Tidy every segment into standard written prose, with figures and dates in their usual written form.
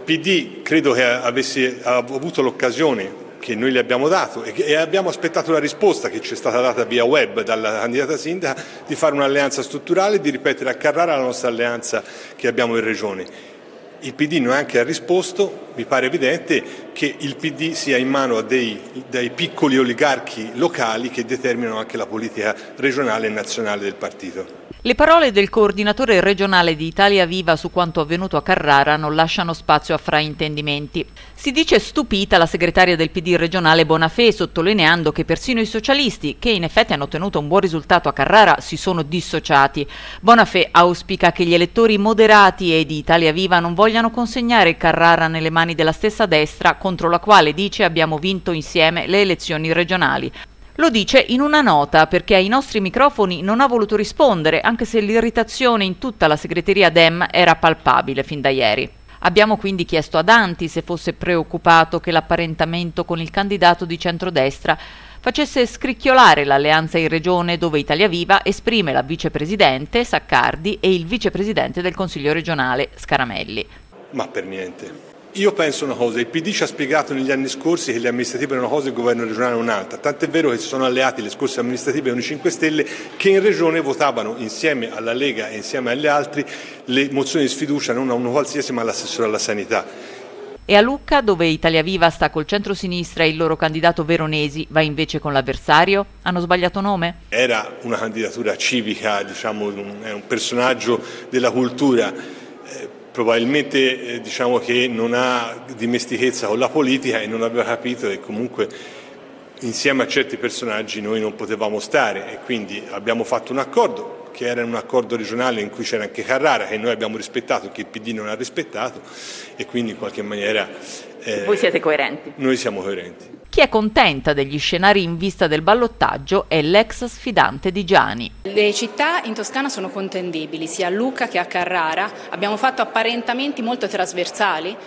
PD credo che avesse avuto l'occasione che noi le abbiamo dato e abbiamo aspettato la risposta che ci è stata data via web dalla candidata sindaca di fare un'alleanza strutturale e di ripetere a Carrara la nostra alleanza che abbiamo in Regione. Il PD neanche ha risposto, mi pare evidente che il PD sia in mano a dei piccoli oligarchi locali che determinano anche la politica regionale e nazionale del partito. Le parole del coordinatore regionale di Italia Viva su quanto avvenuto a Carrara non lasciano spazio a fraintendimenti. Si dice stupita la segretaria del PD regionale Bonafè, sottolineando che persino i socialisti, che in effetti hanno ottenuto un buon risultato a Carrara, si sono dissociati. Bonafè auspica che gli elettori moderati e di Italia Viva non vogliano consegnare Carrara nelle mani della stessa destra contro la quale, dice, abbiamo vinto insieme le elezioni regionali. Lo dice in una nota perché ai nostri microfoni non ha voluto rispondere, anche se l'irritazione in tutta la segreteria Dem era palpabile fin da ieri. Abbiamo quindi chiesto a Danti se fosse preoccupato che l'apparentamento con il candidato di centrodestra facesse scricchiolare l'alleanza in regione, dove Italia Viva esprime la vicepresidente Saccardi e il vicepresidente del Consiglio regionale Scaramelli. Ma per niente. Io penso una cosa, il PD ci ha spiegato negli anni scorsi che le amministrative erano una cosa e il governo regionale un'altra, tant'è vero che si sono alleati le scorse amministrative con i 5 Stelle che in regione votavano insieme alla Lega e insieme agli altri le mozioni di sfiducia non a uno qualsiasi ma all'assessore alla sanità. E a Lucca, dove Italia Viva sta col centro-sinistra e il loro candidato Veronesi va invece con l'avversario? Hanno sbagliato nome? Era una candidatura civica, diciamo, è un personaggio della cultura. Probabilmente diciamo che non ha dimestichezza con la politica e non aveva capito che comunque insieme a certi personaggi noi non potevamo stare e quindi abbiamo fatto un accordo che era un accordo regionale in cui c'era anche Carrara che noi abbiamo rispettato e che il PD non ha rispettato e quindi in qualche maniera voi siete coerenti? Noi siamo coerenti. Chi è contenta degli scenari in vista del ballottaggio è l'ex sfidante di Giani. Le città in Toscana sono contendibili, sia a Lucca che a Carrara. Abbiamo fatto apparentamenti molto trasversali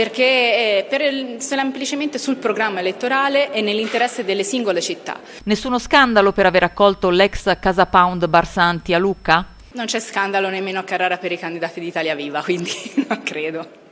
perché semplicemente sul programma elettorale e nell'interesse delle singole città. Nessuno scandalo per aver accolto l'ex Casa Pound Barsanti a Lucca? Non c'è scandalo nemmeno a Carrara per i candidati di Italia Viva, quindi non credo.